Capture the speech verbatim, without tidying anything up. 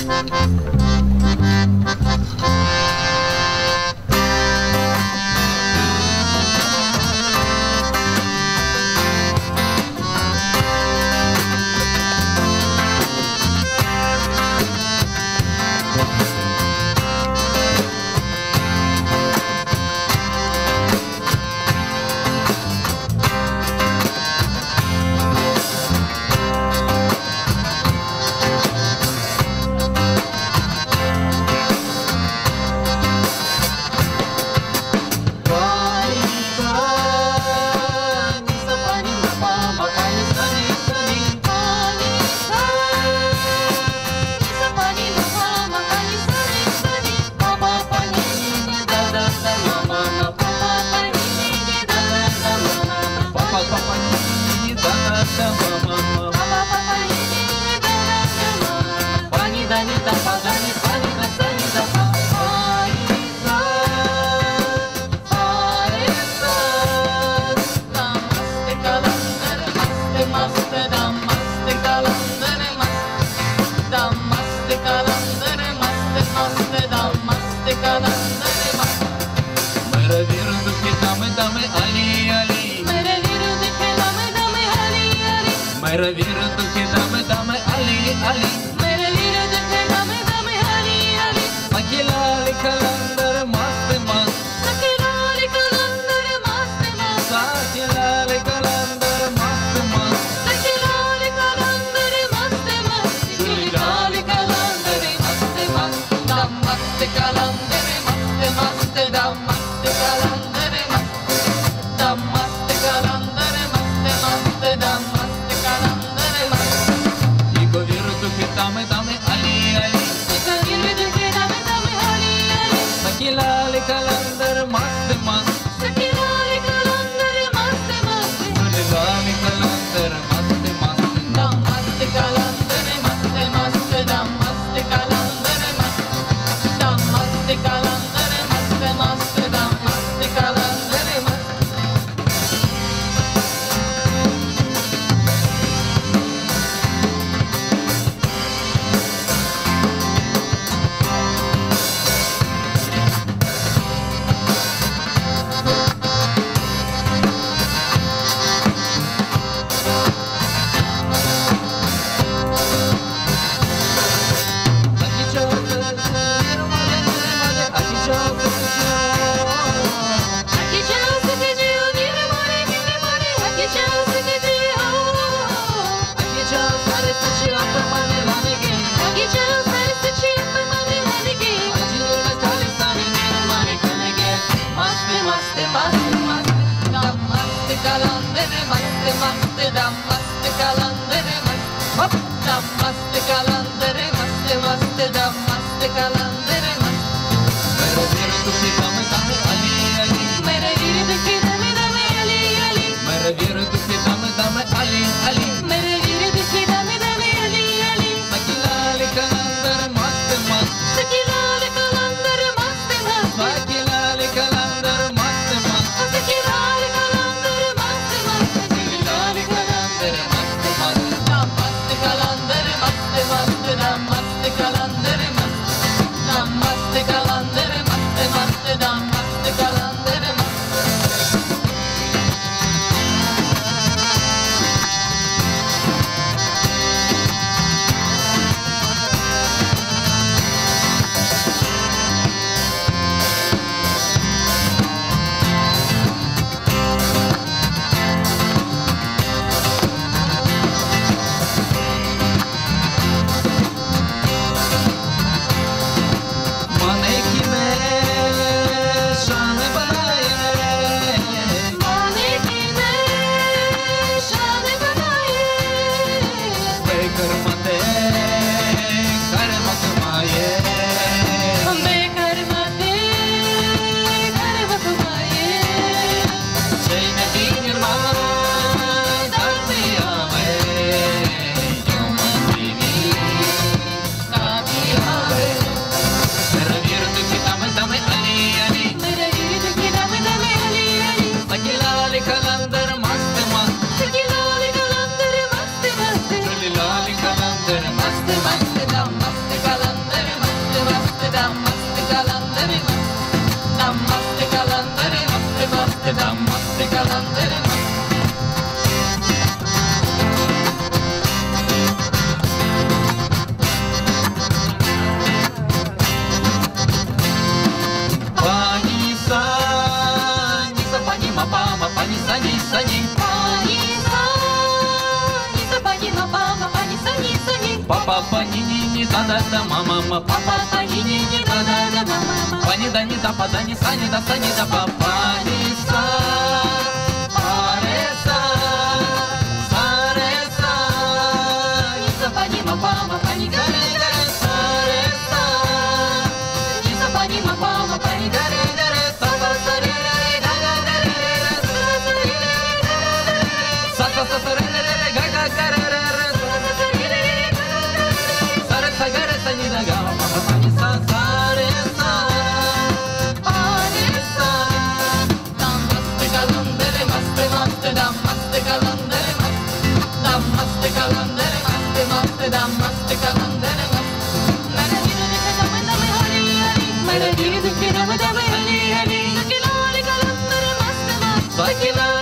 Namaste kalandere, maste maste dam. да да мама ма па па па ни ни ни да да да да мама па ни да ни да па да ни са ни да са ни да па па ни са па ре са са ре са ни са па ни ма па ма па ни га ре га ре са ре са ни са па ни ма па ма па ни га ре га ре са па са ре ре га га га ре ре са са са ре ре ре га га га ре ре sa ni da ga ma pa ni sa sa re sa pa re sa namaste kalandere maste maste namaste kalandere maste namaste kalandere maste maste namaste kalandere maste mere dire de dame dame hari hari mere dire de dame dame hari hari sakila kalandere maste maste sakila